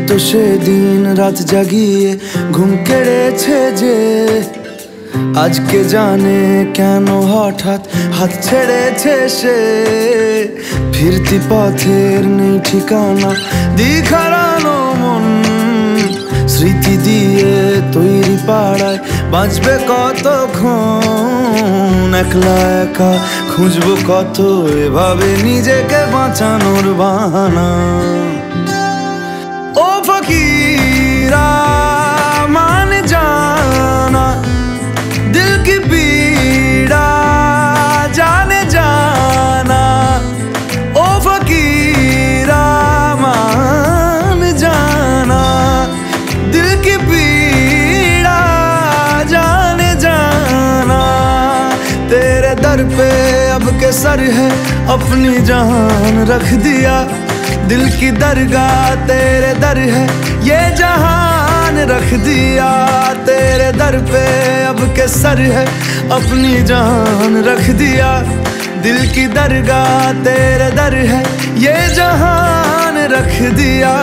তো সেদিন রাত জাগিয়ে ঘুম কেড়েছে যে, আজকে জানে কেন হঠাৎ হাত ছেড়েছে সে। ফিরতি পথের নেই ঠিকানা, দিক হারানো মন, স্মৃতি দিয়ে তৈরি পাড়ায় বাঁচবে কতক্ষণ। একলা একা খুঁজবো কত এভাবে নিজেকে বাঁচানোর বাহানা। ও ফকিরা মান জানা, दिल की पीड़ा जाने जाना। ओ फकीरा मान जाना, दिल की पीड़ा जाने जाना। तेरे दर पे अब के सर है, अपनी जान रख दिया। दिल की दरगाह तेरे दर है, ये जहान रख दिया। तेरे दर पे अब के सर है, अपनी जान रख दिया। दिल की दरगाह तेरे दर है, ये जहान रख दिया।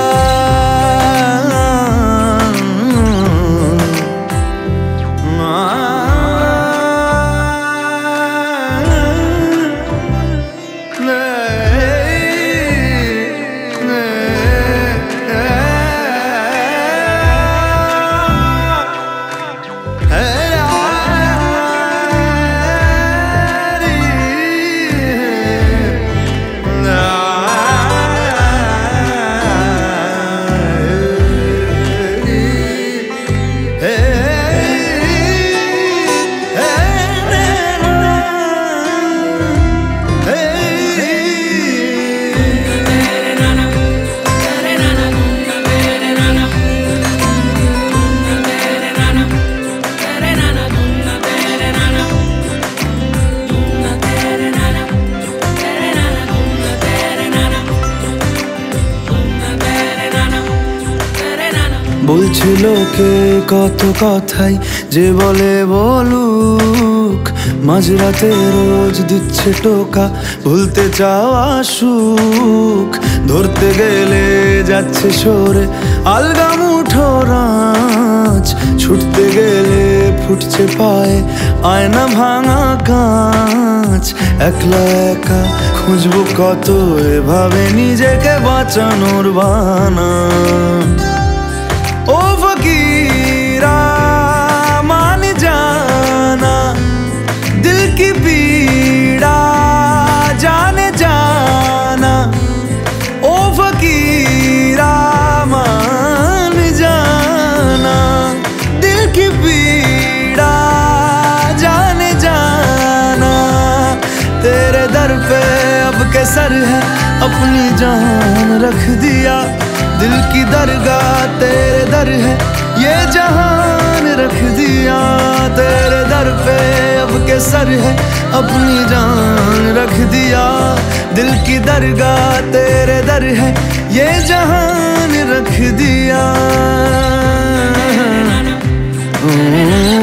বলছিল কে কত কথাই যে বলে বলুক, মাঝরাতে রোজ দিচ্ছে টোকা ভুলতে চাওয়া সুখ। ধরতে গেলে যাচ্ছে সরে আলগা মুঠোর আঁচ, ছুটতে গেলে ফুটছে পায়ে আয়না ভাঙা কাঁচ। একলা একা খুঁজবো কত এভাবে নিজেকে বাঁচানোর বাহানা। ओ फकीरा मान जाना, दिल की पीड़ा जाने जाना। ओ फकीरा मान जाना, दिल की पीड़ा जाने जाना। तेरे दर पे अब के सर है, अपनी जान रख दिया। दिल की दरगाह तेरे दर है, ये जहान रख दिया। तेरे दर पे अब के सर है, अपनी जान रख दिया। दिल की दरगाह तेरे दर है, ये जहान रख दिया।